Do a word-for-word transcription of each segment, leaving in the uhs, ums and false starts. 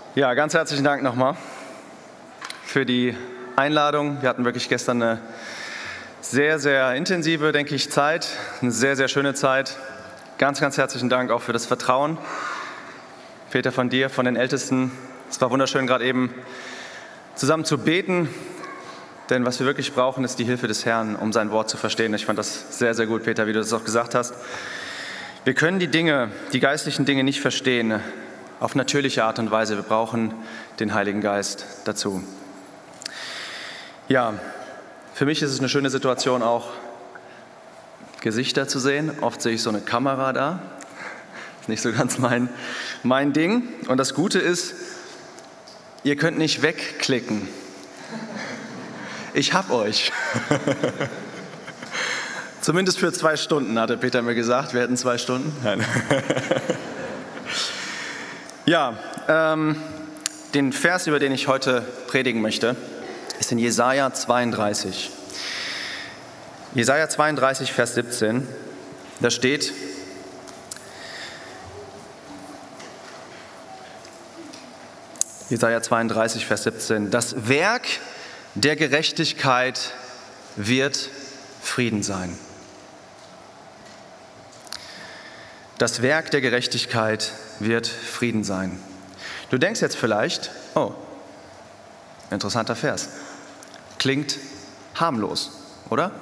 Ja, ganz herzlichen Dank nochmal für die Einladung. Wir hatten wirklich gestern eine sehr, sehr intensive, denke ich, Zeit, eine sehr, sehr schöne Zeit. Ganz, ganz herzlichen Dank auch für das Vertrauen, Peter, von dir, von den Ältesten. Es war wunderschön, gerade eben zusammen zu beten, denn was wir wirklich brauchen, ist die Hilfe des Herrn, um sein Wort zu verstehen. Ich fand das sehr, sehr gut, Peter, wie du das auch gesagt hast. Wir können die Dinge, die geistlichen Dinge nicht verstehen auf natürliche Art und Weise. Wir brauchen den Heiligen Geist dazu. Ja, für mich ist es eine schöne Situation, auch Gesichter zu sehen. Oft sehe ich so eine Kamera da. Ist nicht so ganz mein, mein Ding. Und das Gute ist, ihr könnt nicht wegklicken. Ich hab euch. Zumindest für zwei Stunden, hatte Peter mir gesagt. Wir hätten zwei Stunden. Nein. Ja, ähm, den Vers, über den ich heute predigen möchte, ist in Jesaja zweiunddreißig. Jesaja zweiunddreißig, Vers siebzehn. Da steht: Jesaja zweiunddreißig, Vers siebzehn. Das Werk der Gerechtigkeit wird Frieden sein. Das Werk der Gerechtigkeit wird Frieden sein. Du denkst jetzt vielleicht, oh, interessanter Vers. Klingt harmlos, oder?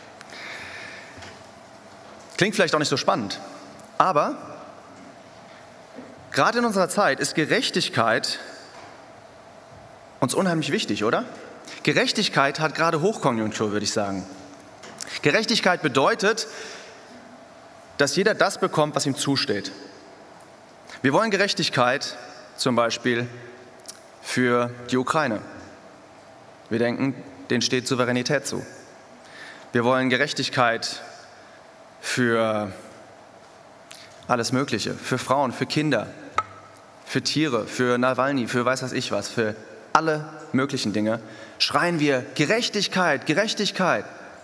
Klingt vielleicht auch nicht so spannend. Aber gerade in unserer Zeit ist Gerechtigkeit uns unheimlich wichtig, oder? Gerechtigkeit hat gerade Hochkonjunktur, würde ich sagen. Gerechtigkeit bedeutet, dass jeder das bekommt, was ihm zusteht. Wir wollen Gerechtigkeit zum Beispiel für die Ukraine. Wir denken, denen steht Souveränität zu. Wir wollen Gerechtigkeit für alles Mögliche, für Frauen, für Kinder, für Tiere, für Nawalny, für weiß was ich was, für alle möglichen Dinge. Schreien wir Gerechtigkeit, Gerechtigkeit.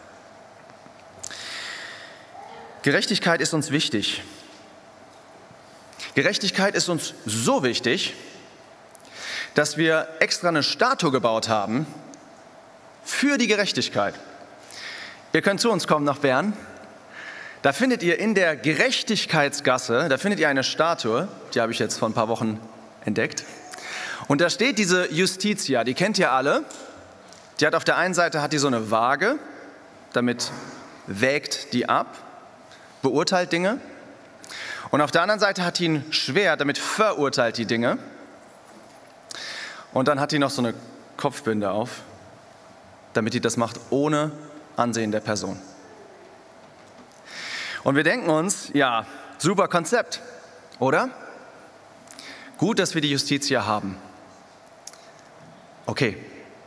Gerechtigkeit ist uns wichtig. Gerechtigkeit ist uns so wichtig, dass wir extra eine Statue gebaut haben für die Gerechtigkeit. Ihr könnt zu uns kommen nach Bern. Da findet ihr in der Gerechtigkeitsgasse, da findet ihr eine Statue, die habe ich jetzt vor ein paar Wochen entdeckt. Und da steht diese Justitia, die kennt ihr alle. Die hat auf der einen Seite hat die so eine Waage, damit wägt die ab, beurteilt Dinge. Und auf der anderen Seite hat die ein Schwert, damit verurteilt die Dinge. Und dann hat die noch so eine Kopfbinde auf, damit die das macht ohne Ansehen der Person. Und wir denken uns, ja, super Konzept, oder? Gut, dass wir die Justitia haben. Okay,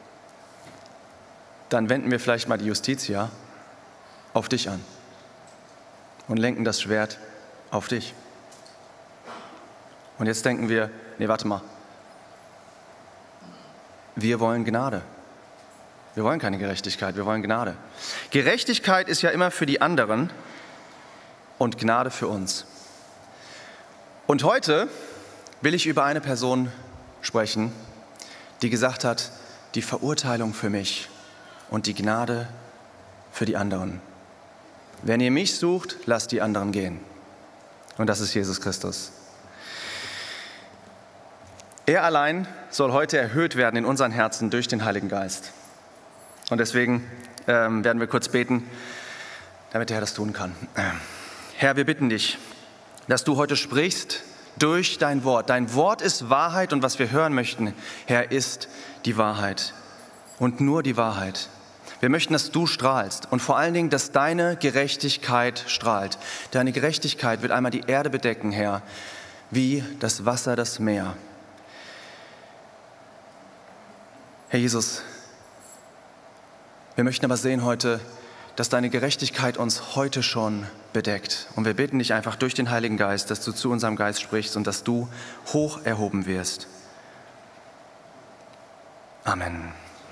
dann wenden wir vielleicht mal die Justitia auf dich an und lenken das Schwert auf dich. Und jetzt denken wir, nee, warte mal, wir wollen Gnade. Wir wollen keine Gerechtigkeit, wir wollen Gnade. Gerechtigkeit ist ja immer für die anderen und Gnade für uns. Und heute will ich über eine Person sprechen, die gesagt hat, die Verurteilung für mich und die Gnade für die anderen. Wenn ihr mich sucht, lasst die anderen gehen. Und das ist Jesus Christus. Er allein soll heute erhöht werden in unseren Herzen durch den Heiligen Geist. Und deswegen ähm, werden wir kurz beten, damit der Herr das tun kann. Herr, wir bitten dich, dass du heute sprichst durch dein Wort. Dein Wort ist Wahrheit und was wir hören möchten, Herr, ist die Wahrheit und nur die Wahrheit. Wir möchten, dass du strahlst und vor allen Dingen, dass deine Gerechtigkeit strahlt. Deine Gerechtigkeit wird einmal die Erde bedecken, Herr, wie das Wasser das Meer. Herr Jesus, wir möchten aber sehen heute, dass deine Gerechtigkeit uns heute schon bedeckt. Und wir bitten dich einfach durch den Heiligen Geist, dass du zu unserem Geist sprichst und dass du hoch erhoben wirst. Amen.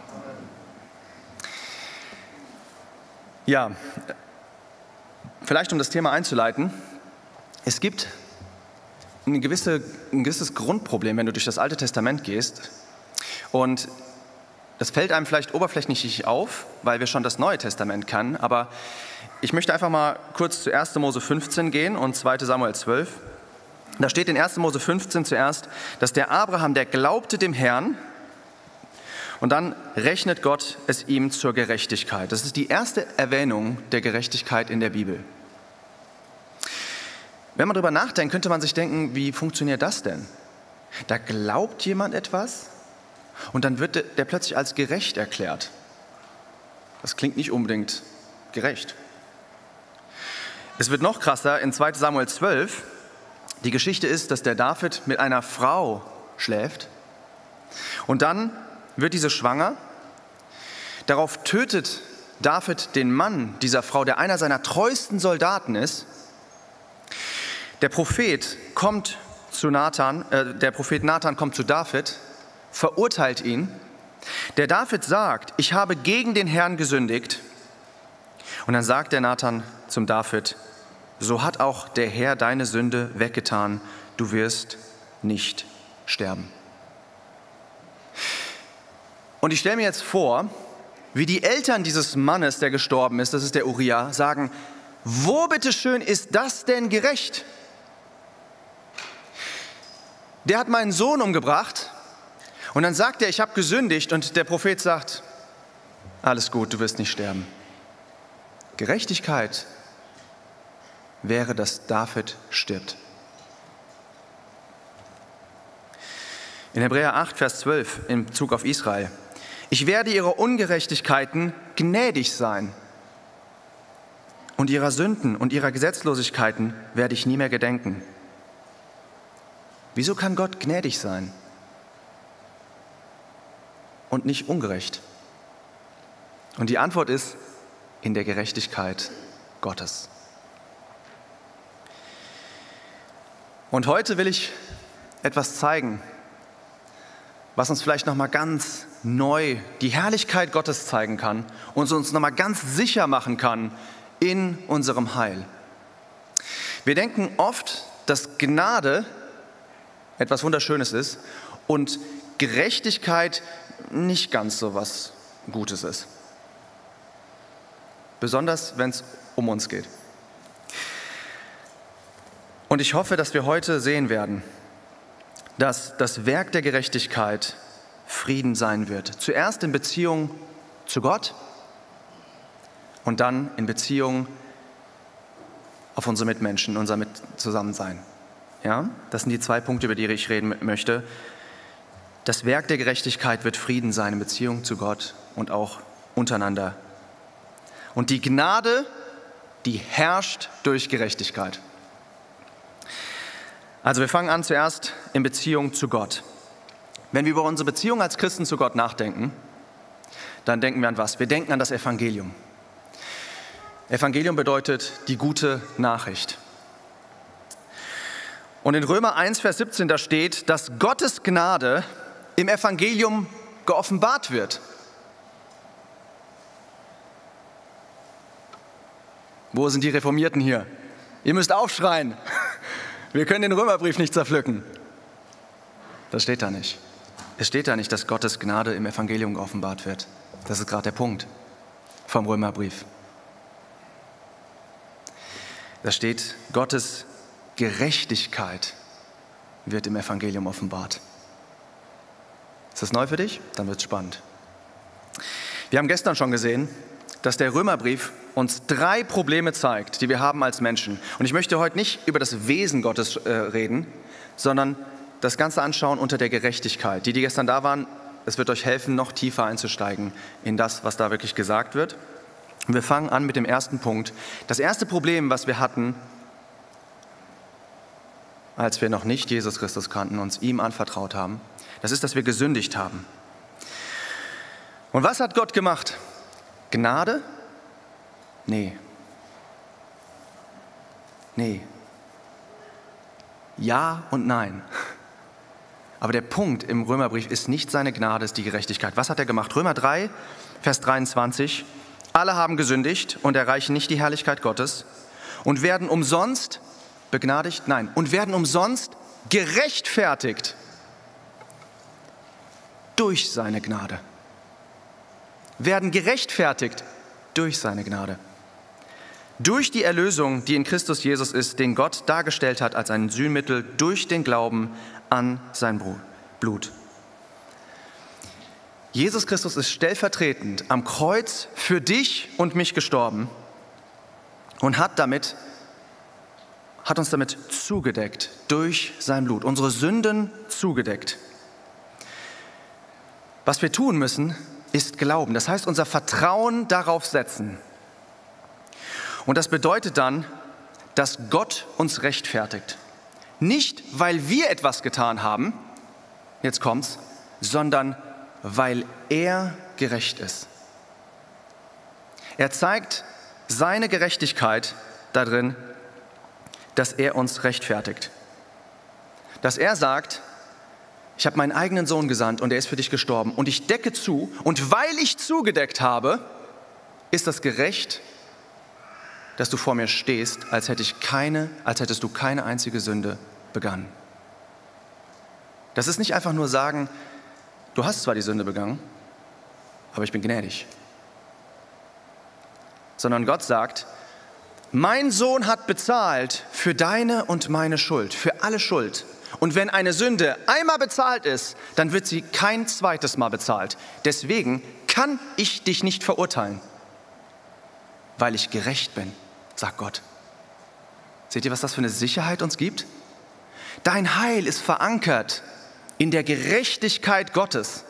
Ja, vielleicht um das Thema einzuleiten, es gibt ein, gewisse, ein gewisses Grundproblem, wenn du durch das Alte Testament gehst. Und das fällt einem vielleicht oberflächlich nicht auf, weil wir schon das Neue Testament kennen. Aber ich möchte einfach mal kurz zu erster Mose fünfzehn gehen und zweiter Samuel zwölf. Da steht in erster Mose fünfzehn zuerst, dass der Abraham, der glaubte dem Herrn, und dann rechnet Gott es ihm zur Gerechtigkeit. Das ist die erste Erwähnung der Gerechtigkeit in der Bibel. Wenn man darüber nachdenkt, könnte man sich denken, wie funktioniert das denn? Da glaubt jemand etwas und dann wird der plötzlich als gerecht erklärt. Das klingt nicht unbedingt gerecht. Es wird noch krasser in zweiter Samuel zwölf. Die Geschichte ist, dass der David mit einer Frau schläft und dann wird diese schwanger. Darauf tötet David den Mann dieser Frau, der einer seiner treuesten Soldaten ist. Der Prophet kommt zu Nathan, äh, der Prophet Nathan kommt zu David, verurteilt ihn. Der David sagt, ich habe gegen den Herrn gesündigt. Und dann sagt der Nathan zum David, so hat auch der Herr deine Sünde weggetan, du wirst nicht sterben. Und ich stelle mir jetzt vor, wie die Eltern dieses Mannes, der gestorben ist, das ist der Uriah, sagen, wo bitteschön ist das denn gerecht? Der hat meinen Sohn umgebracht und dann sagt er, ich habe gesündigt und der Prophet sagt, alles gut, du wirst nicht sterben. Gerechtigkeit wäre, dass David stirbt. In Hebräer acht, Vers zwölf, in Bezug auf Israel. Ich werde ihre Ungerechtigkeiten gnädig sein und ihrer Sünden und ihrer Gesetzlosigkeiten werde ich nie mehr gedenken. Wieso kann Gott gnädig sein und nicht ungerecht? Und die Antwort ist, in der Gerechtigkeit Gottes. Und heute will ich etwas zeigen, was uns vielleicht nochmal ganz neu die Herrlichkeit Gottes zeigen kann und uns nochmal ganz sicher machen kann in unserem Heil. Wir denken oft, dass Gnade etwas Wunderschönes ist und Gerechtigkeit nicht ganz so was Gutes ist. Besonders, wenn es um uns geht. Und ich hoffe, dass wir heute sehen werden, dass das Werk der Gerechtigkeit Frieden sein wird. Zuerst in Beziehung zu Gott und dann in Beziehung auf unsere Mitmenschen, unser Mit Zusammensein. Ja, das sind die zwei Punkte, über die ich reden möchte. Das Werk der Gerechtigkeit wird Frieden sein in Beziehung zu Gott und auch untereinander. Und die Gnade, die herrscht durch Gerechtigkeit. Also wir fangen an zuerst in Beziehung zu Gott. Wenn wir über unsere Beziehung als Christen zu Gott nachdenken, dann denken wir an was? Wir denken an das Evangelium. Evangelium bedeutet die gute Nachricht. Und in Römer eins, Vers siebzehn, da steht, dass Gottes Gnade im Evangelium geoffenbart wird. Wo sind die Reformierten hier? Ihr müsst aufschreien. Wir können den Römerbrief nicht zerpflücken. Das steht da nicht. Es steht da nicht, dass Gottes Gnade im Evangelium geoffenbart wird. Das ist gerade der Punkt vom Römerbrief. Da steht, Gottes Gerechtigkeit wird im Evangelium offenbart. Ist das neu für dich? Dann wird es spannend. Wir haben gestern schon gesehen, dass der Römerbrief uns drei Probleme zeigt, die wir haben als Menschen. Und ich möchte heute nicht über das Wesen Gottes äh, reden, sondern das Ganze anschauen unter der Gerechtigkeit. Die, die gestern da waren, es wird euch helfen, noch tiefer einzusteigen in das, was da wirklich gesagt wird. Und wir fangen an mit dem ersten Punkt. Das erste Problem, was wir hatten, als wir noch nicht Jesus Christus kannten, uns ihm anvertraut haben, das ist, dass wir gesündigt haben. Und was hat Gott gemacht? Gnade? Nee. Nee. Ja und nein. Aber der Punkt im Römerbrief ist nicht seine Gnade, es ist die Gerechtigkeit. Was hat er gemacht? Römer drei, Vers dreiundzwanzig. Alle haben gesündigt und erreichen nicht die Herrlichkeit Gottes und werden umsonst begnadigt, nein, und werden umsonst gerechtfertigt durch seine Gnade. Werden gerechtfertigt durch seine Gnade. Durch die Erlösung, die in Christus Jesus ist, den Gott dargestellt hat als ein Sühnmittel durch den Glauben an sein Blut. Jesus Christus ist stellvertretend am Kreuz für dich und mich gestorben und hat damit, hat uns damit zugedeckt durch sein Blut, unsere Sünden zugedeckt. Was wir tun müssen, ist glauben. Das heißt, unser Vertrauen darauf setzen. Und das bedeutet dann, dass Gott uns rechtfertigt. Nicht, weil wir etwas getan haben, jetzt kommt's, sondern weil er gerecht ist. Er zeigt seine Gerechtigkeit darin, dass er uns rechtfertigt. Dass er sagt, ich habe meinen eigenen Sohn gesandt und er ist für dich gestorben und ich decke zu und weil ich zugedeckt habe, ist das gerecht, dass du vor mir stehst, als hätte ich keine, als hättest du keine einzige Sünde begangen. Das ist nicht einfach nur sagen, du hast zwar die Sünde begangen, aber ich bin gnädig. Sondern Gott sagt, mein Sohn hat bezahlt für deine und meine Schuld, für alle Schuld. Und wenn eine Sünde einmal bezahlt ist, dann wird sie kein zweites Mal bezahlt. Deswegen kann ich dich nicht verurteilen, weil ich gerecht bin, sagt Gott. Seht ihr, was das für eine Sicherheit uns gibt? Dein Heil ist verankert in der Gerechtigkeit Gottes.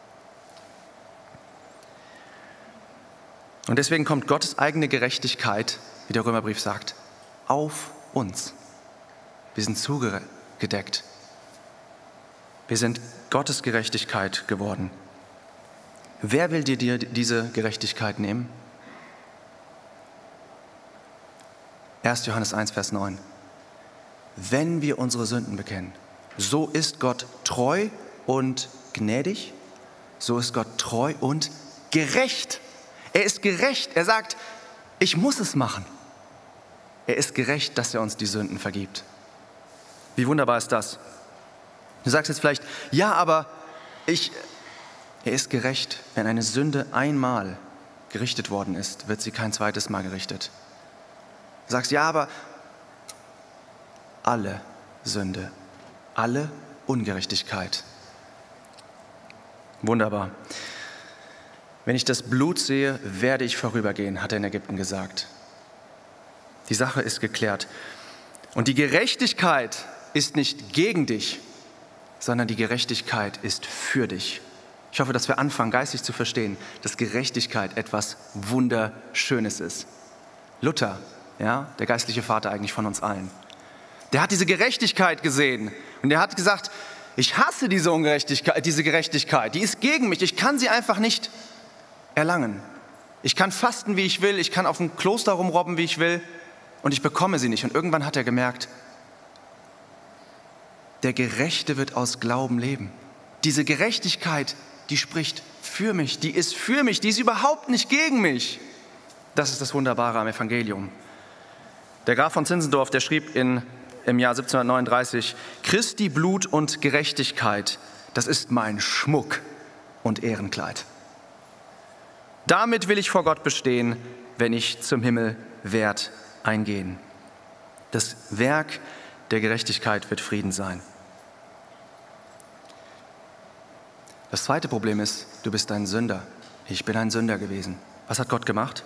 Und deswegen kommt Gottes eigene Gerechtigkeit, wie der Römerbrief sagt, auf uns. Wir sind zugedeckt. Wir sind Gottes Gerechtigkeit geworden. Wer will dir, dir diese Gerechtigkeit nehmen? erster Johannes eins, Vers neun. Wenn wir unsere Sünden bekennen, so ist Gott treu und gnädig, so ist Gott treu und gerecht. Er ist gerecht. Er sagt, ich muss es machen. Er ist gerecht, dass er uns die Sünden vergibt. Wie wunderbar ist das? Du sagst jetzt vielleicht, ja, aber ich, er ist gerecht. Wenn eine Sünde einmal gerichtet worden ist, wird sie kein zweites Mal gerichtet. Du sagst, ja, aber alle Sünde, alle Ungerechtigkeit. Wunderbar. Wenn ich das Blut sehe, werde ich vorübergehen, hat er in Ägypten gesagt. Die Sache ist geklärt. Und die Gerechtigkeit ist nicht gegen dich, sondern die Gerechtigkeit ist für dich. Ich hoffe, dass wir anfangen, geistig zu verstehen, dass Gerechtigkeit etwas Wunderschönes ist. Luther, ja, der geistliche Vater eigentlich von uns allen, der hat diese Gerechtigkeit gesehen und er hat gesagt, ich hasse diese Ungerechtigkeit, diese Gerechtigkeit, die ist gegen mich, ich kann sie einfach nicht erlangen. Ich kann fasten, wie ich will, ich kann auf dem Kloster rumrobben, wie ich will und ich bekomme sie nicht. Und irgendwann hat er gemerkt, der Gerechte wird aus Glauben leben. Diese Gerechtigkeit, die spricht für mich, die ist für mich, die ist überhaupt nicht gegen mich. Das ist das Wunderbare am Evangelium. Der Graf von Zinzendorf, der schrieb in, im Jahr siebzehnhundertneununddreißig, Christi Blut und Gerechtigkeit, das ist mein Schmuck und Ehrenkleid. Damit will ich vor Gott bestehen, wenn ich zum Himmel werd eingehen. Das Werk der Gerechtigkeit wird Frieden sein. Das zweite Problem ist, du bist ein Sünder. Ich bin ein Sünder gewesen. Was hat Gott gemacht?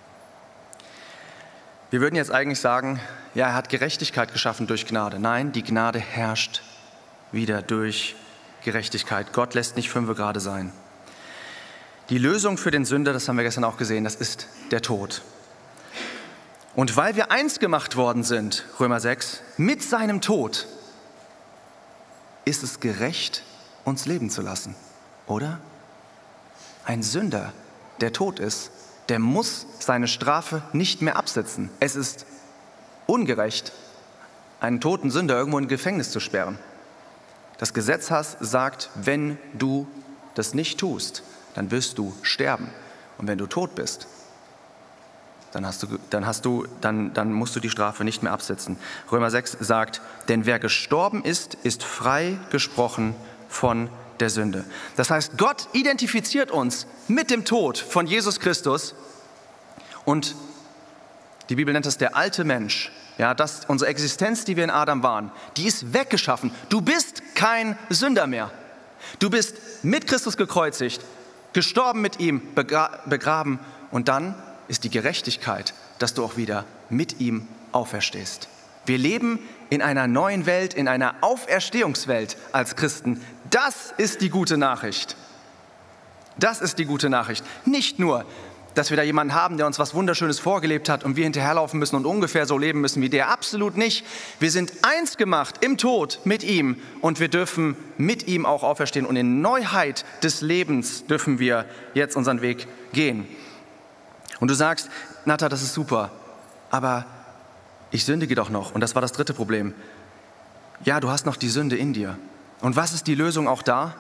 Wir würden jetzt eigentlich sagen, ja, er hat Gerechtigkeit geschaffen durch Gnade. Nein, die Gnade herrscht wieder durch Gerechtigkeit. Gott lässt nicht fünfe gerade sein. Die Lösung für den Sünder, das haben wir gestern auch gesehen, das ist der Tod. Und weil wir eins gemacht worden sind, Römer sechs, mit seinem Tod, ist es gerecht, uns leben zu lassen, oder? Ein Sünder, der tot ist, der muss seine Strafe nicht mehr absitzen. Es ist ungerecht, einen toten Sünder irgendwo in ein Gefängnis zu sperren. Das Gesetz sagt, wenn du das nicht tust, dann wirst du sterben. Und wenn du tot bist, dann, hast du, dann, hast du, dann, dann musst du die Strafe nicht mehr absitzen. Römer sechs sagt, denn wer gestorben ist, ist frei gesprochen von der Sünde. Das heißt, Gott identifiziert uns mit dem Tod von Jesus Christus und die Bibel nennt es der alte Mensch. Ja, das, unsere Existenz, die wir in Adam waren, die ist weggeschaffen. Du bist kein Sünder mehr. Du bist mit Christus gekreuzigt, gestorben mit ihm, begra- begraben und dann ist die Gerechtigkeit, dass du auch wieder mit ihm auferstehst. Wir leben in einer neuen Welt, in einer Auferstehungswelt als Christen. Das ist die gute Nachricht. Das ist die gute Nachricht. Nicht nur, dass wir da jemanden haben, der uns was Wunderschönes vorgelebt hat und wir hinterherlaufen müssen und ungefähr so leben müssen wie der. Absolut nicht. Wir sind eins gemacht im Tod mit ihm und wir dürfen mit ihm auch auferstehen. Und in Neuheit des Lebens dürfen wir jetzt unseren Weg gehen. Und du sagst, Nata, das ist super, aber ich sündige doch noch. Und das war das dritte Problem. Ja, du hast noch die Sünde in dir. Und was ist die Lösung auch da?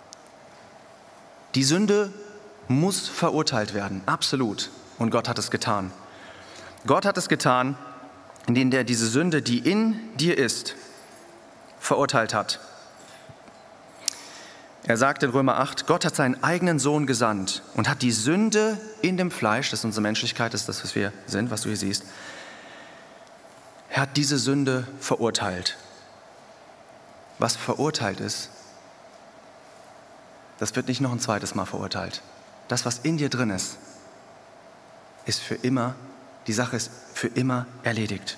Die Sünde muss verurteilt werden, absolut. Und Gott hat es getan. Gott hat es getan, indem er diese Sünde, die in dir ist, verurteilt hat. Er sagt in Römer acht, Gott hat seinen eigenen Sohn gesandt und hat die Sünde in dem Fleisch, das ist unsere Menschlichkeit, das ist das, was wir sind, was du hier siehst, er hat diese Sünde verurteilt. Was verurteilt ist, das wird nicht noch ein zweites Mal verurteilt. Das, was in dir drin ist, ist für immer, die Sache ist für immer erledigt.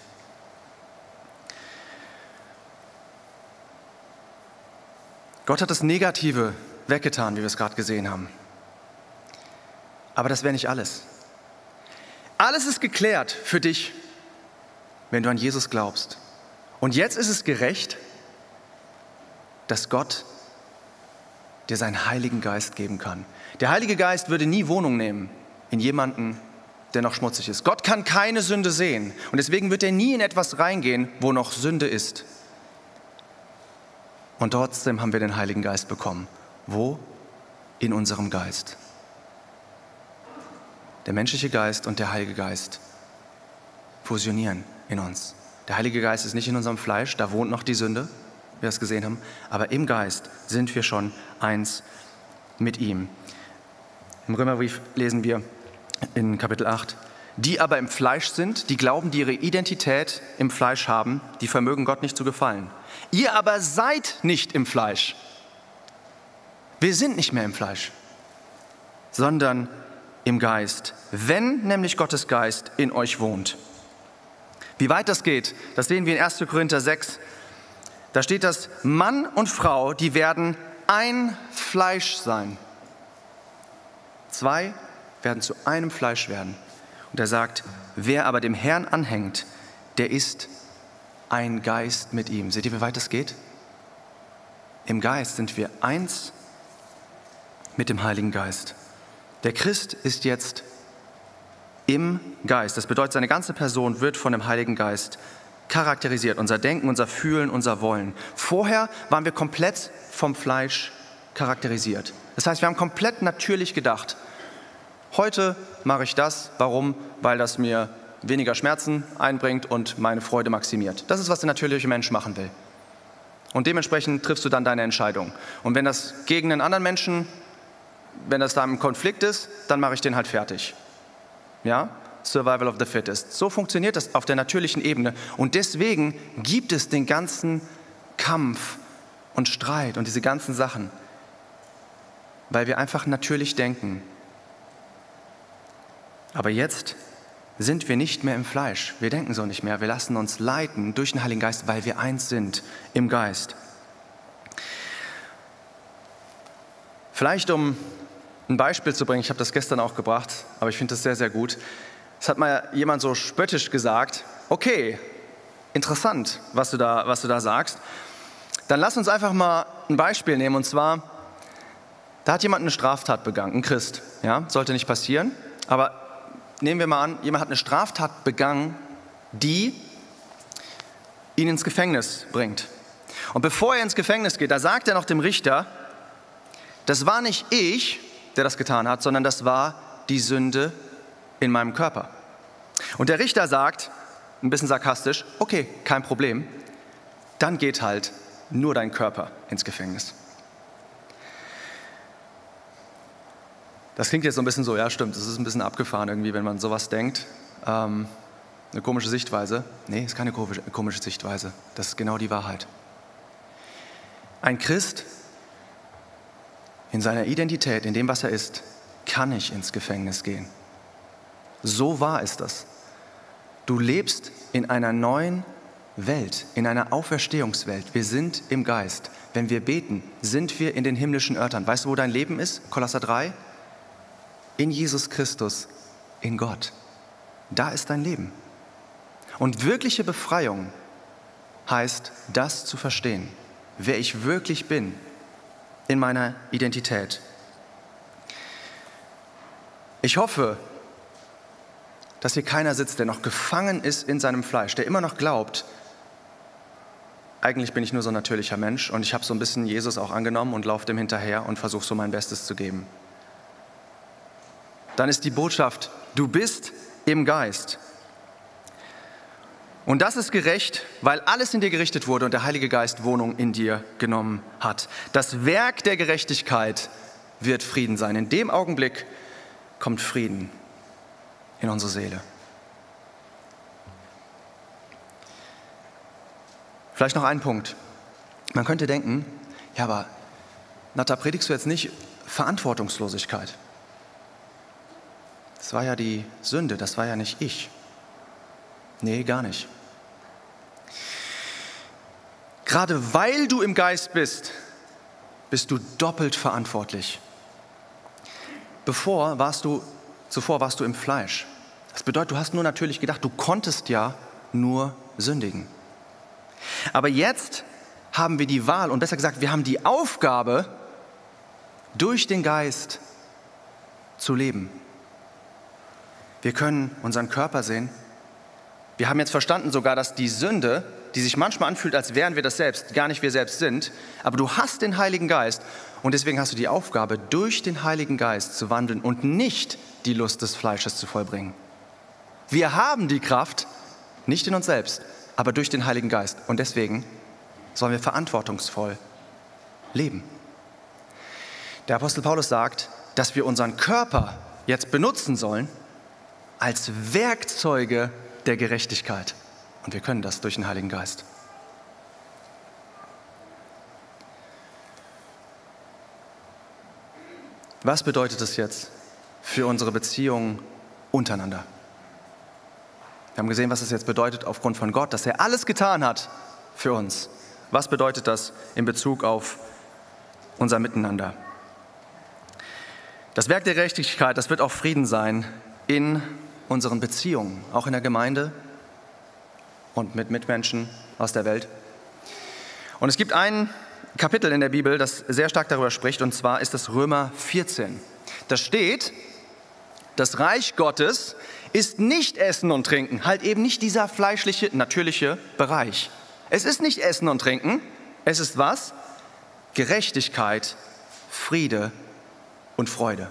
Gott hat das Negative weggetan, wie wir es gerade gesehen haben. Aber das wäre nicht alles. Alles ist geklärt für dich, wenn du an Jesus glaubst. Und jetzt ist es gerecht, dass Gott dir seinen Heiligen Geist geben kann. Der Heilige Geist würde nie Wohnung nehmen in jemanden, der noch schmutzig ist. Gott kann keine Sünde sehen und deswegen wird er nie in etwas reingehen, wo noch Sünde ist. Und trotzdem haben wir den Heiligen Geist bekommen. Wo? In unserem Geist. Der menschliche Geist und der Heilige Geist fusionieren in uns. Der Heilige Geist ist nicht in unserem Fleisch, da wohnt noch die Sünde, wie wir es gesehen haben, aber im Geist sind wir schon eins mit ihm. Im Römerbrief lesen wir in Kapitel acht, die aber im Fleisch sind, die glauben, die ihre Identität im Fleisch haben, die vermögen Gott nicht zu gefallen. Ihr aber seid nicht im Fleisch. Wir sind nicht mehr im Fleisch, sondern im Geist, wenn nämlich Gottes Geist in euch wohnt. Wie weit das geht, das sehen wir in erster Korinther sechs. Da steht das, Mann und Frau, die werden ein Fleisch sein. Zwei werden zu einem Fleisch werden. Und er sagt, wer aber dem Herrn anhängt, der ist ein Geist mit ihm. Seht ihr, wie weit das geht? Im Geist sind wir eins mit dem Heiligen Geist. Der Christ ist jetzt im Geist. Das bedeutet, seine ganze Person wird von dem Heiligen Geist charakterisiert. Unser Denken, unser Fühlen, unser Wollen. Vorher waren wir komplett vom Fleisch charakterisiert. Das heißt, wir haben komplett natürlich gedacht. Heute mache ich das. Warum? Weil das mir weniger Schmerzen einbringt und meine Freude maximiert. Das ist, was der natürliche Mensch machen will. Und dementsprechend triffst du dann deine Entscheidung. Und wenn das gegen einen anderen Menschen, wenn das da im Konflikt ist, dann mache ich den halt fertig. Ja? Survival of the fittest. So funktioniert das auf der natürlichen Ebene. Und deswegen gibt es den ganzen Kampf und Streit und diese ganzen Sachen, weil wir einfach natürlich denken. Aber jetzt sind wir nicht mehr im Fleisch. Wir denken so nicht mehr. Wir lassen uns leiten durch den Heiligen Geist, weil wir eins sind im Geist. Vielleicht um ein Beispiel zu bringen, ich habe das gestern auch gebracht, aber ich finde das sehr, sehr gut. Es hat mal jemand so spöttisch gesagt, okay, interessant, was du da, was du da sagst. Dann lass uns einfach mal ein Beispiel nehmen, und zwar, da hat jemand eine Straftat begangen, ein Christ. Ja, sollte nicht passieren, aber nehmen wir mal an, jemand hat eine Straftat begangen, die ihn ins Gefängnis bringt. Und bevor er ins Gefängnis geht, da sagt er noch dem Richter, das war nicht ich, der das getan hat, sondern das war die Sünde in meinem Körper. Und der Richter sagt, ein bisschen sarkastisch, okay, kein Problem, dann geht halt nur dein Körper ins Gefängnis. Das klingt jetzt so ein bisschen so, ja stimmt, das ist ein bisschen abgefahren irgendwie, wenn man sowas denkt. Ähm, eine komische Sichtweise. Nee, ist keine komische, komische Sichtweise, das ist genau die Wahrheit. Ein Christ in seiner Identität, in dem, was er ist, kann nicht ins Gefängnis gehen. So wahr ist das. Du lebst in einer neuen Welt, in einer Auferstehungswelt. Wir sind im Geist. Wenn wir beten, sind wir in den himmlischen Örtern. Weißt du, wo dein Leben ist? Kolosser drei. In Jesus Christus, in Gott. Da ist dein Leben. Und wirkliche Befreiung heißt, das zu verstehen, wer ich wirklich bin in meiner Identität. Ich hoffe, dass hier keiner sitzt, der noch gefangen ist in seinem Fleisch, der immer noch glaubt, eigentlich bin ich nur so ein natürlicher Mensch und ich habe so ein bisschen Jesus auch angenommen und laufe dem hinterher und versuche so mein Bestes zu geben. Dann ist die Botschaft, du bist im Geist. Und das ist gerecht, weil alles in dir gerichtet wurde und der Heilige Geist Wohnung in dir genommen hat. Das Werk der Gerechtigkeit wird Frieden sein. In dem Augenblick kommt Frieden in unsere Seele. Vielleicht noch ein Punkt. Man könnte denken, ja, aber Natta, predigst du jetzt nicht Verantwortungslosigkeit? Das war ja die Sünde, das war ja nicht ich. Nee, gar nicht. Gerade weil du im Geist bist, bist du doppelt verantwortlich. Bevor warst du, zuvor warst du im Fleisch. Das bedeutet, du hast nur natürlich gedacht, du konntest ja nur sündigen. Aber jetzt haben wir die Wahl und besser gesagt, wir haben die Aufgabe, durch den Geist zu leben. Wir können unseren Körper sehen. Wir haben jetzt verstanden sogar, dass die Sünde, die sich manchmal anfühlt, als wären wir das selbst, gar nicht wir selbst sind, aber du hast den Heiligen Geist und deswegen hast du die Aufgabe, durch den Heiligen Geist zu wandeln und nicht die Lust des Fleisches zu vollbringen. Wir haben die Kraft, nicht in uns selbst, aber durch den Heiligen Geist und deswegen sollen wir verantwortungsvoll leben. Der Apostel Paulus sagt, dass wir unseren Körper jetzt benutzen sollen als Werkzeuge der Gerechtigkeit. Und wir können das durch den Heiligen Geist. Was bedeutet es jetzt für unsere Beziehungen untereinander? Wir haben gesehen, was es jetzt bedeutet aufgrund von Gott, dass er alles getan hat für uns. Was bedeutet das in Bezug auf unser Miteinander? Das Werk der Gerechtigkeit, das wird auch Frieden sein in unseren Beziehungen, auch in der Gemeinde und mit Mitmenschen aus der Welt. Und es gibt ein Kapitel in der Bibel, das sehr stark darüber spricht, und zwar ist das Römer vierzehn. Da steht, das Reich Gottes ist nicht Essen und Trinken, halt eben nicht dieser fleischliche, natürliche Bereich. Es ist nicht Essen und Trinken, es ist was? Gerechtigkeit, Friede und Freude.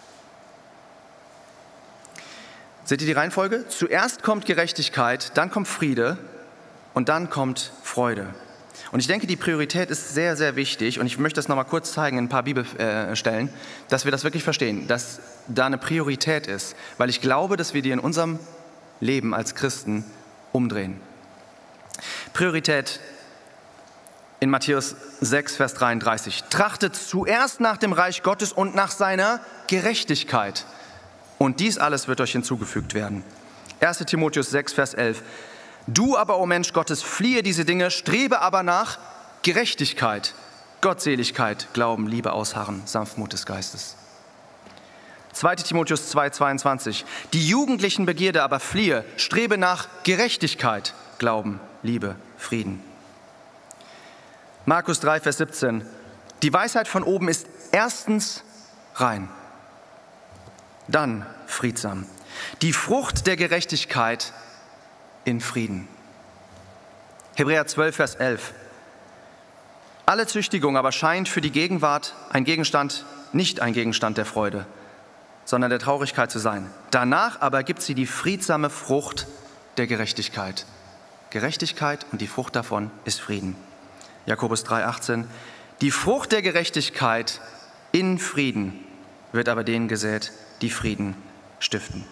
Seht ihr die Reihenfolge? Zuerst kommt Gerechtigkeit, dann kommt Friede und dann kommt Freude. Und ich denke, die Priorität ist sehr, sehr wichtig und ich möchte das nochmal kurz zeigen in ein paar Bibelstellen, dass wir das wirklich verstehen, dass da eine Priorität ist, weil ich glaube, dass wir die in unserem Leben als Christen umdrehen. Priorität in Matthäus sechs, Vers dreiunddreißig. Trachtet zuerst nach dem Reich Gottes und nach seiner Gerechtigkeit. Und dies alles wird euch hinzugefügt werden. erster Timotheus sechs, Vers elf. Du aber, o Mensch Gottes, fliehe diese Dinge, strebe aber nach Gerechtigkeit, Gottseligkeit, Glauben, Liebe, Ausharren, Sanftmut des Geistes. zweiter Timotheus zwei, zweiundzwanzig. Die jugendlichen Begierde aber fliehe, strebe nach Gerechtigkeit, Glauben, Liebe, Frieden. Markus drei, Vers siebzehn. Die Weisheit von oben ist erstens rein, dann friedsam. Die Frucht der Gerechtigkeit in Frieden. Hebräer zwölf, Vers elf. Alle Züchtigung aber scheint für die Gegenwart ein Gegenstand, nicht ein Gegenstand der Freude, sondern der Traurigkeit zu sein. Danach aber gibt sie die friedsame Frucht der Gerechtigkeit. Gerechtigkeit und die Frucht davon ist Frieden. Jakobus drei achtzehn. Die Frucht der Gerechtigkeit in Frieden wird aber denen gesät, die Frieden stiften.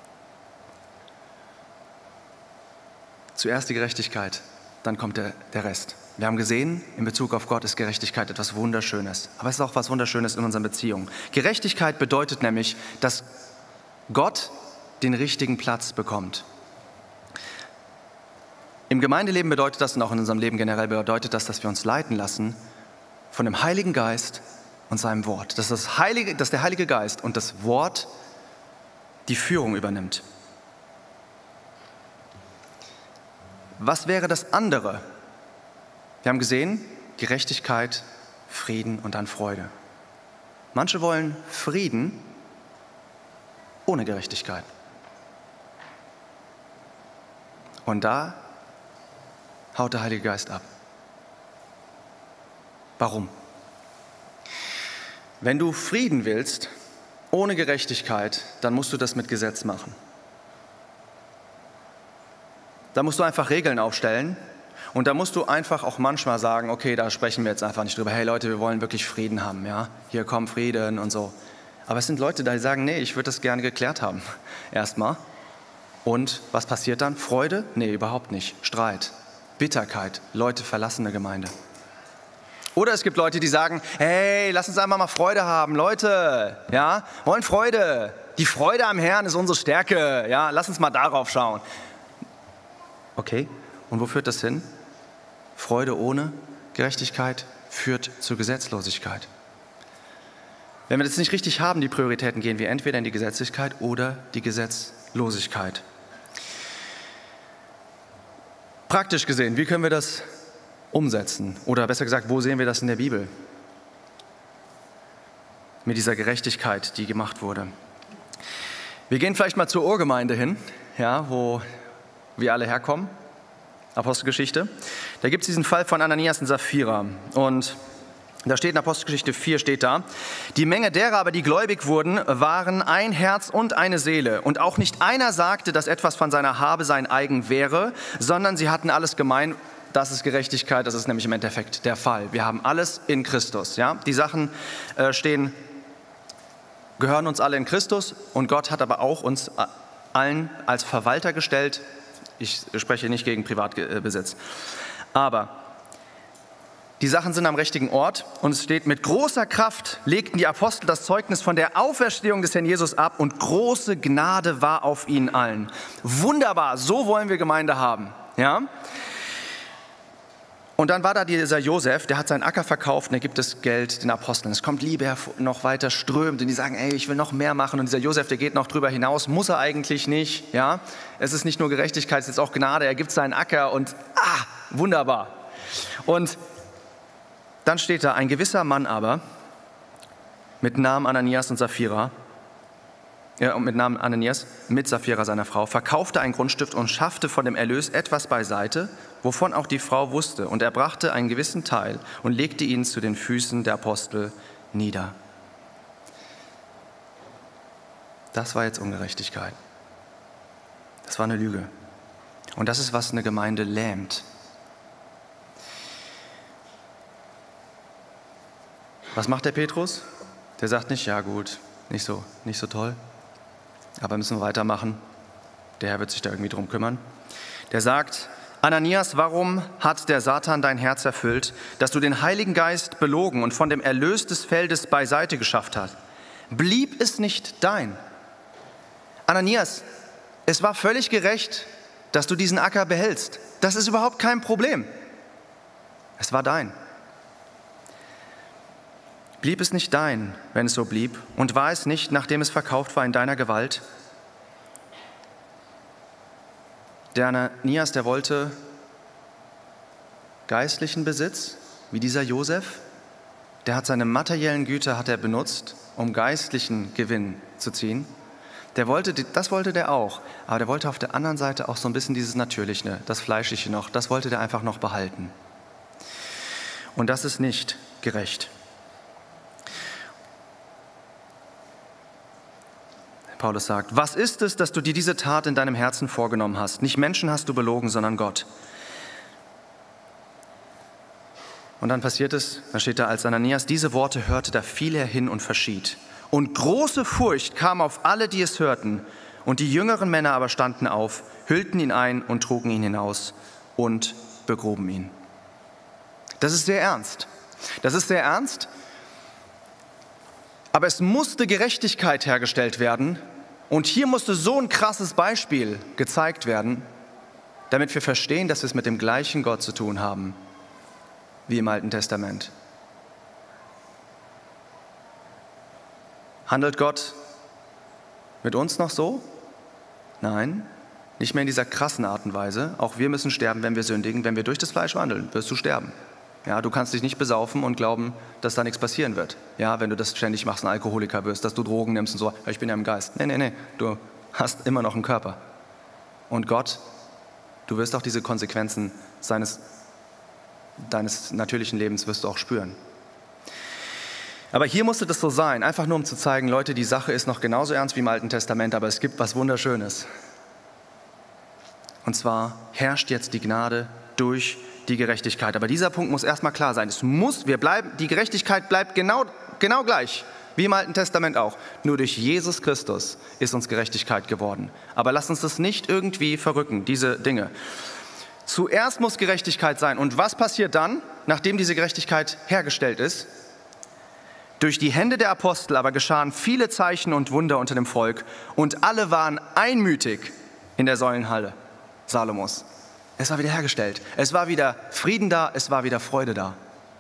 Zuerst die Gerechtigkeit, dann kommt der, der Rest. Wir haben gesehen, in Bezug auf Gott ist Gerechtigkeit etwas Wunderschönes. Aber es ist auch was Wunderschönes in unseren Beziehungen. Gerechtigkeit bedeutet nämlich, dass Gott den richtigen Platz bekommt. Im Gemeindeleben bedeutet das und auch in unserem Leben generell bedeutet das, dass wir uns leiten lassen von dem Heiligen Geist und seinem Wort. Dass, das Heilige, dass der Heilige Geist und das Wort die Führung übernimmt. Was wäre das andere? Wir haben gesehen, Gerechtigkeit, Frieden und dann Freude. Manche wollen Frieden ohne Gerechtigkeit. Und da haut der Heilige Geist ab. Warum? Wenn du Frieden willst, ohne Gerechtigkeit, dann musst du das mit Gesetz machen. Da musst du einfach Regeln aufstellen und da musst du einfach auch manchmal sagen, okay, da sprechen wir jetzt einfach nicht drüber. Hey Leute, wir wollen wirklich Frieden haben, ja? Hier kommt Frieden und so. Aber es sind Leute, die sagen, nee, ich würde das gerne geklärt haben. Erstmal. Und was passiert dann? Freude? Nee, überhaupt nicht. Streit, Bitterkeit, Leute verlassen eine Gemeinde. Oder es gibt Leute, die sagen, hey, lass uns einfach mal Freude haben, Leute, ja, wollen Freude. Die Freude am Herrn ist unsere Stärke, ja, lass uns mal darauf schauen. Okay, und wo führt das hin? Freude ohne Gerechtigkeit führt zur Gesetzlosigkeit. Wenn wir das nicht richtig haben, die Prioritäten, gehen wir entweder in die Gesetzlichkeit oder die Gesetzlosigkeit. Praktisch gesehen, wie können wir das umsetzen? Oder besser gesagt, wo sehen wir das in der Bibel? Mit dieser Gerechtigkeit, die gemacht wurde. Wir gehen vielleicht mal zur Urgemeinde hin, ja, wo wir alle herkommen. Apostelgeschichte. Da gibt es diesen Fall von Ananias und Sapphira. Und da steht in Apostelgeschichte vier, steht da, die Menge derer aber, die gläubig wurden, waren ein Herz und eine Seele. Und auch nicht einer sagte, dass etwas von seiner Habe sein eigen wäre, sondern sie hatten alles gemein. Das ist Gerechtigkeit, das ist nämlich im Endeffekt der Fall. Wir haben alles in Christus. Ja? Die Sachen äh, stehen, gehören uns alle in Christus und Gott hat aber auch uns allen als Verwalter gestellt. Ich spreche nicht gegen Privatbesitz. Aber die Sachen sind am richtigen Ort und es steht, mit großer Kraft legten die Apostel das Zeugnis von der Auferstehung des Herrn Jesus ab und große Gnade war auf ihnen allen. Wunderbar, so wollen wir Gemeinde haben. Ja? Und dann war da dieser Josef, der hat seinen Acker verkauft und er gibt das Geld den Aposteln. Es kommt Liebe noch weiter strömt und die sagen, ey, ich will noch mehr machen. Und dieser Josef, der geht noch drüber hinaus, muss er eigentlich nicht. Ja? Es ist nicht nur Gerechtigkeit, es ist auch Gnade. Er gibt seinen Acker und ah, wunderbar. Und dann steht da, ein gewisser Mann aber, mit Namen Ananias und Sapphira, ja, mit Namen Ananias, mit Sapphira seiner Frau, verkaufte ein Grundstück und schaffte von dem Erlös etwas beiseite, wovon auch die Frau wusste. Und er brachte einen gewissen Teil und legte ihn zu den Füßen der Apostel nieder. Das war jetzt Ungerechtigkeit. Das war eine Lüge. Und das ist, was eine Gemeinde lähmt. Was macht der Petrus? Der sagt nicht, ja gut, nicht so, nicht so toll, aber müssen wir weitermachen. Der Herr wird sich da irgendwie drum kümmern. Der sagt, Ananias, warum hat der Satan dein Herz erfüllt, dass du den Heiligen Geist belogen und von dem Erlös des Feldes beiseite geschafft hast? Blieb es nicht dein? Ananias, es war völlig gerecht, dass du diesen Acker behältst. Das ist überhaupt kein Problem. Es war dein. Blieb es nicht dein, wenn es so blieb, und war es nicht, nachdem es verkauft war, in deiner Gewalt? Der Ananias, der wollte geistlichen Besitz, wie dieser Josef. Der hat seine materiellen Güter hat er benutzt, um geistlichen Gewinn zu ziehen. Der wollte, das wollte der auch, aber der wollte auf der anderen Seite auch so ein bisschen dieses Natürliche, das Fleischliche noch, das wollte der einfach noch behalten. Und das ist nicht gerecht. Paulus sagt, was ist es, dass du dir diese Tat in deinem Herzen vorgenommen hast? Nicht Menschen hast du belogen, sondern Gott. Und dann passiert es, da steht da, als Ananias diese Worte hörte, da fiel er hin und verschied. Und große Furcht kam auf alle, die es hörten. Und die jüngeren Männer aber standen auf, hüllten ihn ein und trugen ihn hinaus und begruben ihn. Das ist sehr ernst. Das ist sehr ernst. Aber es musste Gerechtigkeit hergestellt werden. Und hier musste so ein krasses Beispiel gezeigt werden, damit wir verstehen, dass wir es mit dem gleichen Gott zu tun haben wie im Alten Testament. Handelt Gott mit uns noch so? Nein, nicht mehr in dieser krassen Art und Weise. Auch wir müssen sterben, wenn wir sündigen. Wenn wir durch das Fleisch wandeln, wirst du sterben. Ja, du kannst dich nicht besaufen und glauben, dass da nichts passieren wird. Ja, wenn du das ständig machst, ein Alkoholiker wirst, dass du Drogen nimmst und so. Ich bin ja im Geist. Nee, nee, nee, du hast immer noch einen Körper. Und Gott, du wirst auch diese Konsequenzen seines, deines natürlichen Lebens wirst du auch spüren. Aber hier musste das so sein, einfach nur um zu zeigen, Leute, die Sache ist noch genauso ernst wie im Alten Testament, aber es gibt was Wunderschönes. Und zwar herrscht jetzt die Gnade durch die Gerechtigkeit. Aber dieser Punkt muss erstmal klar sein. Es muss, wir bleiben, die Gerechtigkeit bleibt genau, genau gleich, wie im Alten Testament auch. Nur durch Jesus Christus ist uns Gerechtigkeit geworden. Aber lasst uns das nicht irgendwie verrücken, diese Dinge. Zuerst muss Gerechtigkeit sein. Und was passiert dann, nachdem diese Gerechtigkeit hergestellt ist? Durch die Hände der Apostel aber geschahen viele Zeichen und Wunder unter dem Volk und alle waren einmütig in der Säulenhalle Salomos. Es war wieder hergestellt. Es war wieder Frieden da, es war wieder Freude da.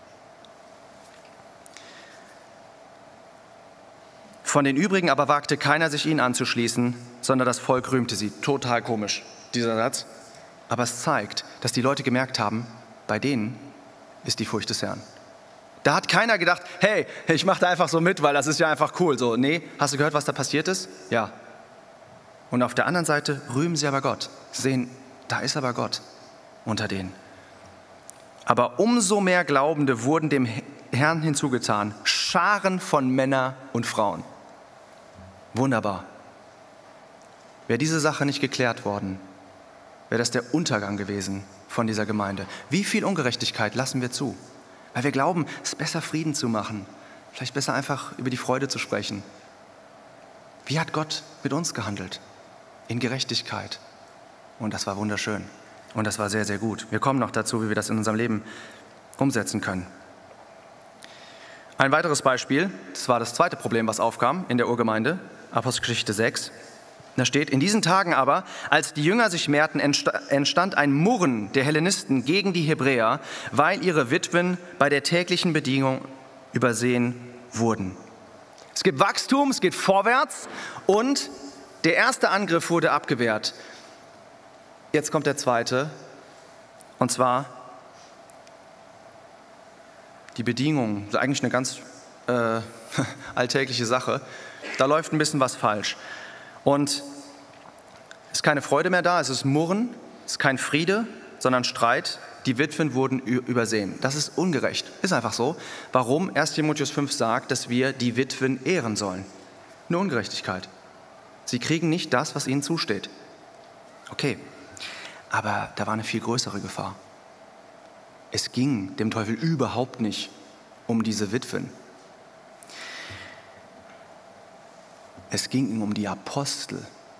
Von den übrigen aber wagte keiner, sich ihnen anzuschließen, sondern das Volk rühmte sie. Total komisch, dieser Satz. Aber es zeigt, dass die Leute gemerkt haben, bei denen ist die Furcht des Herrn. Da hat keiner gedacht, hey, ich mache da einfach so mit, weil das ist ja einfach cool. So, nee, hast du gehört, was da passiert ist? Ja. Und auf der anderen Seite rühmen sie aber Gott. Sie sehen, da ist aber Gott unter denen. Aber umso mehr Glaubende wurden dem Herrn hinzugetan, Scharen von Männern und Frauen. Wunderbar. Wäre diese Sache nicht geklärt worden, wäre das der Untergang gewesen von dieser Gemeinde. Wie viel Ungerechtigkeit lassen wir zu? Weil wir glauben, es ist besser, Frieden zu machen. Vielleicht besser einfach über die Freude zu sprechen. Wie hat Gott mit uns gehandelt? In Gerechtigkeit. Und das war wunderschön. Und das war sehr, sehr gut. Wir kommen noch dazu, wie wir das in unserem Leben umsetzen können. Ein weiteres Beispiel, das war das zweite Problem, was aufkam in der Urgemeinde, Apostelgeschichte sechs. Da steht, in diesen Tagen aber, als die Jünger sich mehrten, entstand ein Murren der Hellenisten gegen die Hebräer, weil ihre Witwen bei der täglichen Bedienung übersehen wurden. Es gibt Wachstum, es geht vorwärts und der erste Angriff wurde abgewehrt. Jetzt kommt der zweite, und zwar die Bedingungen. Das ist eigentlich eine ganz äh, alltägliche Sache. Da läuft ein bisschen was falsch. Und es ist keine Freude mehr da, es ist Murren, es ist kein Friede, sondern Streit. Die Witwen wurden übersehen. Das ist ungerecht, ist einfach so. Warum erster Timotheus fünf sagt, dass wir die Witwen ehren sollen? Eine Ungerechtigkeit. Sie kriegen nicht das, was ihnen zusteht. Okay, aber da war eine viel größere Gefahr. Es ging dem Teufel überhaupt nicht um diese Witwen. Es ging ihm um die Apostel.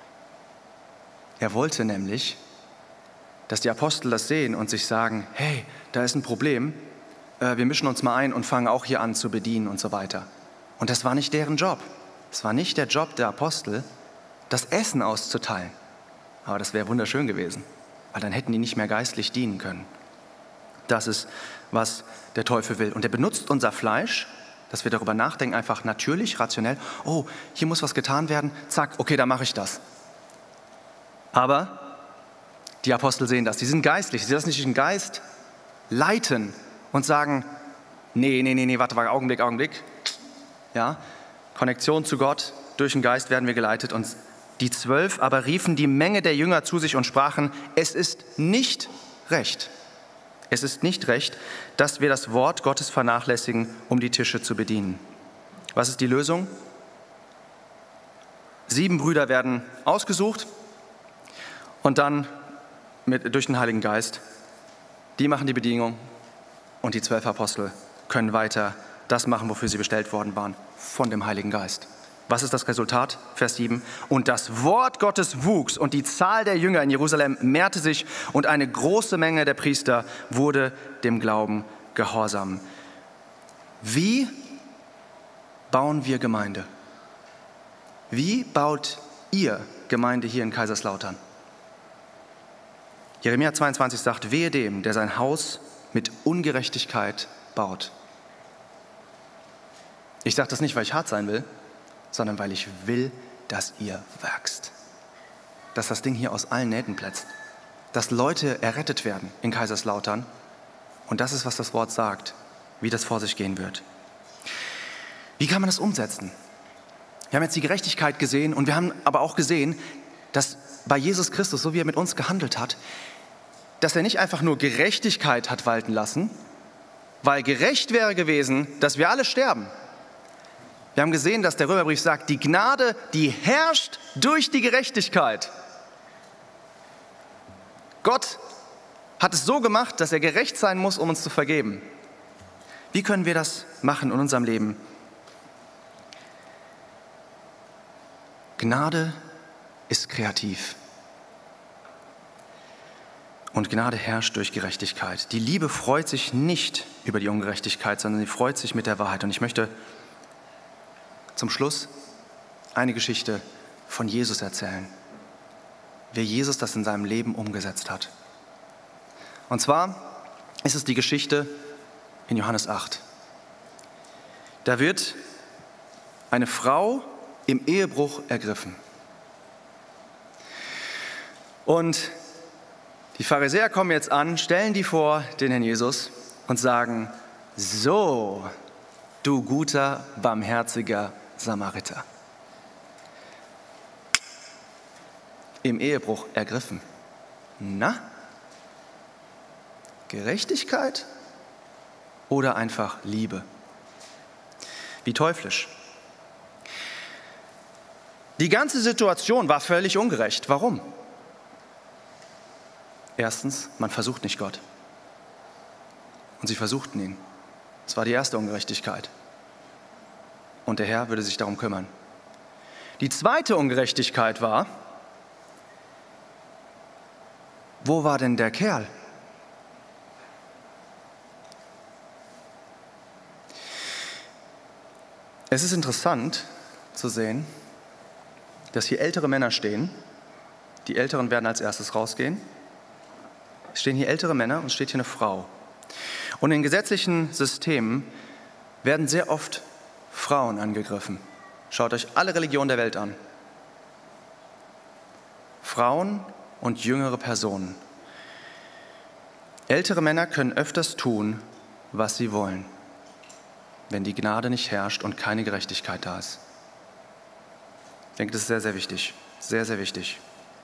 Er wollte nämlich, dass die Apostel das sehen und sich sagen, hey, da ist ein Problem, wir mischen uns mal ein und fangen auch hier an zu bedienen und so weiter. Und das war nicht deren Job. Es war nicht der Job der Apostel, das Essen auszuteilen. Aber das wäre wunderschön gewesen, weil dann hätten die nicht mehr geistlich dienen können. Das ist, was der Teufel will. Und er benutzt unser Fleisch, dass wir darüber nachdenken, einfach natürlich, rationell, oh, hier muss was getan werden, zack, okay, dann mache ich das. Aber die Apostel sehen das, die sind geistlich, sie lassen sich den Geist leiten und sagen, nee, nee, nee, nee, warte, warte, Augenblick, Augenblick. Ja, Konnektion zu Gott, durch den Geist werden wir geleitet. Und die Zwölf aber riefen die Menge der Jünger zu sich und sprachen, es ist nicht recht. Es ist nicht recht, dass wir das Wort Gottes vernachlässigen, um die Tische zu bedienen. Was ist die Lösung? Sieben Brüder werden ausgesucht und dann mit, durch den Heiligen Geist, die machen die Bedingung und die zwölf Apostel können weiter das machen, wofür sie bestellt worden waren, von dem Heiligen Geist. Was ist das Resultat? Vers sieben. Und das Wort Gottes wuchs und die Zahl der Jünger in Jerusalem mehrte sich und eine große Menge der Priester wurde dem Glauben gehorsam. Wie bauen wir Gemeinde? Wie baut ihr Gemeinde hier in Kaiserslautern? Jeremia zweiundzwanzig sagt, wehe dem, der sein Haus mit Ungerechtigkeit baut. Ich sage das nicht, weil ich hart sein will, sondern weil ich will, dass ihr wachst. Dass das Ding hier aus allen Nähten platzt. Dass Leute errettet werden in Kaiserslautern. Und das ist, was das Wort sagt, wie das vor sich gehen wird. Wie kann man das umsetzen? Wir haben jetzt die Gerechtigkeit gesehen und wir haben aber auch gesehen, dass bei Jesus Christus, so wie er mit uns gehandelt hat, dass er nicht einfach nur Gerechtigkeit hat walten lassen, weil gerecht wäre gewesen, dass wir alle sterben. Wir haben gesehen, dass der Römerbrief sagt, die Gnade, die herrscht durch die Gerechtigkeit. Gott hat es so gemacht, dass er gerecht sein muss, um uns zu vergeben. Wie können wir das machen in unserem Leben? Gnade ist kreativ. Und Gnade herrscht durch Gerechtigkeit. Die Liebe freut sich nicht über die Ungerechtigkeit, sondern sie freut sich mit der Wahrheit. Und ich möchte zum Schluss eine Geschichte von Jesus erzählen, wie Jesus das in seinem Leben umgesetzt hat. Und zwar ist es die Geschichte in Johannes acht. Da wird eine Frau im Ehebruch ergriffen. Und die Pharisäer kommen jetzt an, stellen die vor den Herrn Jesus und sagen, so, du guter, barmherziger Samariter. Im Ehebruch ergriffen. Na? Gerechtigkeit oder einfach Liebe? Wie teuflisch. Die ganze Situation war völlig ungerecht. Warum? Erstens, man versucht nicht Gott. Und sie versuchten ihn. Das war die erste Ungerechtigkeit. Und der Herr würde sich darum kümmern. Die zweite Ungerechtigkeit war, wo war denn der Kerl? Es ist interessant zu sehen, dass hier ältere Männer stehen. Die Älteren werden als erstes rausgehen. Es stehen hier ältere Männer und es steht hier eine Frau. Und in gesetzlichen Systemen werden sehr oft Frauen angegriffen. Schaut euch alle Religionen der Welt an. Frauen und jüngere Personen. Ältere Männer können öfters tun, was sie wollen, wenn die Gnade nicht herrscht und keine Gerechtigkeit da ist. Ich denke, das ist sehr, sehr wichtig. Sehr, sehr wichtig.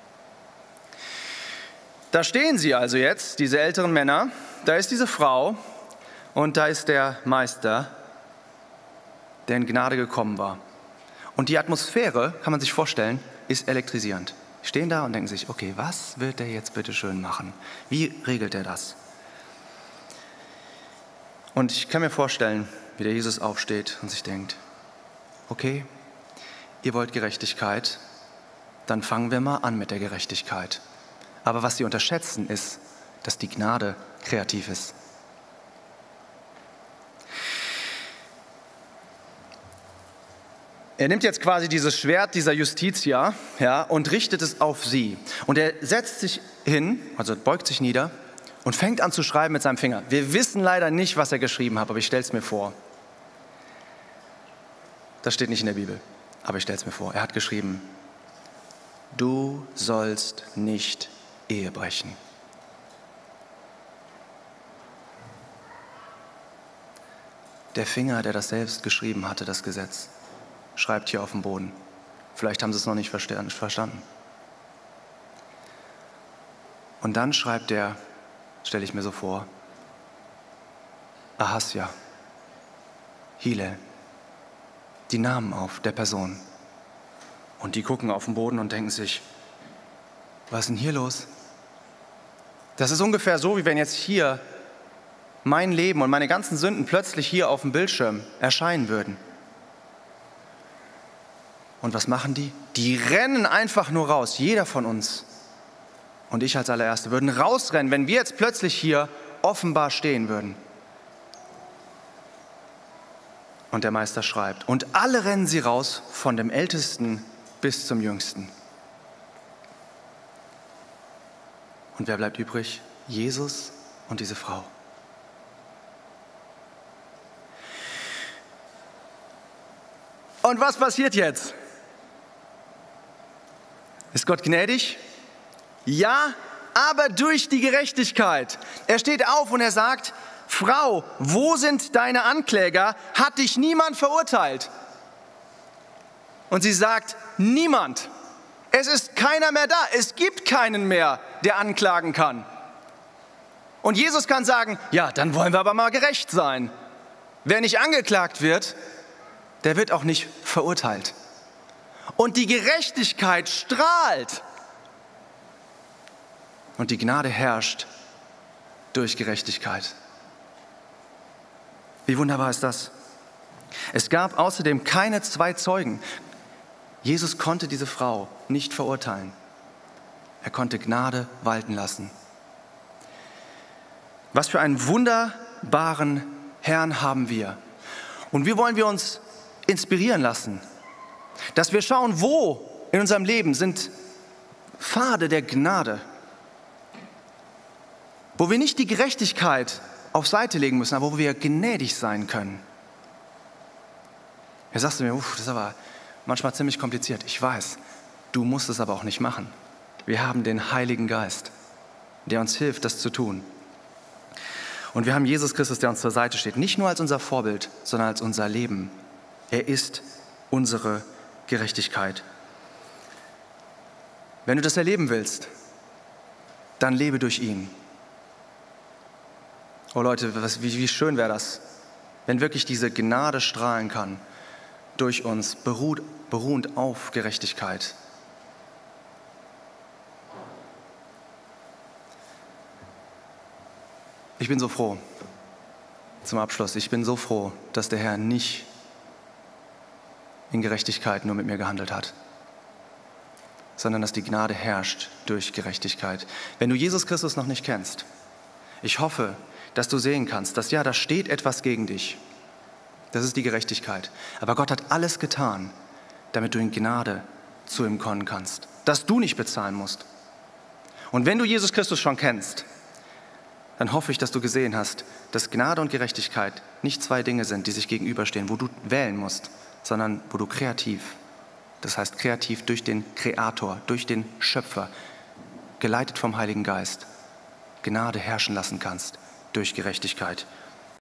Da stehen sie also jetzt, diese älteren Männer. Da ist diese Frau und da ist der Meister, der in Gnade gekommen war. Und die Atmosphäre, kann man sich vorstellen, ist elektrisierend. Die stehen da und denken sich, okay, was wird der jetzt bitte schön machen? Wie regelt er das? Und ich kann mir vorstellen, wie der Jesus aufsteht und sich denkt, okay, ihr wollt Gerechtigkeit, dann fangen wir mal an mit der Gerechtigkeit. Aber was sie unterschätzen ist, dass die Gnade kreativ ist. Er nimmt jetzt quasi dieses Schwert dieser Justitia, ja, und richtet es auf sie. Und er setzt sich hin, also beugt sich nieder und fängt an zu schreiben mit seinem Finger. Wir wissen leider nicht, was er geschrieben hat, aber ich stelle es mir vor. Das steht nicht in der Bibel, aber ich stelle es mir vor. Er hat geschrieben, du sollst nicht Ehe brechen. Der Finger, der das selbst geschrieben hatte, das Gesetz, schreibt hier auf dem Boden. Vielleicht haben sie es noch nicht verstanden. Und dann schreibt er, stelle ich mir so vor, Ahasja, Hillel, die Namen auf der Person. Und die gucken auf den Boden und denken sich, was ist denn hier los? Das ist ungefähr so, wie wenn jetzt hier mein Leben und meine ganzen Sünden plötzlich hier auf dem Bildschirm erscheinen würden. Und was machen die? Die rennen einfach nur raus, jeder von uns. Und ich als allererste würden rausrennen, wenn wir jetzt plötzlich hier offenbar stehen würden. Und der Meister schreibt, und alle rennen sie raus, von dem Ältesten bis zum Jüngsten. Und wer bleibt übrig? Jesus und diese Frau. Und was passiert jetzt? Ist Gott gnädig? Ja, aber durch die Gerechtigkeit. Er steht auf und er sagt, Frau, wo sind deine Ankläger? Hat dich niemand verurteilt? Und sie sagt, niemand. Es ist keiner mehr da. Es gibt keinen mehr, der anklagen kann. Und Jesus kann sagen, ja, dann wollen wir aber mal gerecht sein. Wer nicht angeklagt wird, der wird auch nicht verurteilt. Und die Gerechtigkeit strahlt. Und die Gnade herrscht durch Gerechtigkeit. Wie wunderbar ist das? Es gab außerdem keine zwei Zeugen. Jesus konnte diese Frau nicht verurteilen. Er konnte Gnade walten lassen. Was für einen wunderbaren Herrn haben wir. Und wie wollen wir uns inspirieren lassen? Dass wir schauen, wo in unserem Leben sind Pfade der Gnade, wo wir nicht die Gerechtigkeit auf Seite legen müssen, aber wo wir gnädig sein können. Jetzt sagst du mir, uff, das ist aber manchmal ziemlich kompliziert. Ich weiß, du musst es aber auch nicht machen. Wir haben den Heiligen Geist, der uns hilft, das zu tun. Und wir haben Jesus Christus, der uns zur Seite steht, nicht nur als unser Vorbild, sondern als unser Leben. Er ist unsere Gerechtigkeit. Wenn du das erleben willst, dann lebe durch ihn. Oh Leute, was, wie, wie schön wäre das, wenn wirklich diese Gnade strahlen kann, durch uns, beruht, beruhend auf Gerechtigkeit. Ich bin so froh, zum Abschluss, ich bin so froh, dass der Herr nicht in Gerechtigkeit nur mit mir gehandelt hat, sondern dass die Gnade herrscht durch Gerechtigkeit. Wenn du Jesus Christus noch nicht kennst, ich hoffe, dass du sehen kannst, dass ja, da steht etwas gegen dich. Das ist die Gerechtigkeit. Aber Gott hat alles getan, damit du in Gnade zu ihm kommen kannst, dass du nicht bezahlen musst. Und wenn du Jesus Christus schon kennst, dann hoffe ich, dass du gesehen hast, dass Gnade und Gerechtigkeit nicht zwei Dinge sind, die sich gegenüberstehen, wo du wählen musst, sondern wo du kreativ, das heißt kreativ durch den Kreator, durch den Schöpfer, geleitet vom Heiligen Geist, Gnade herrschen lassen kannst durch Gerechtigkeit.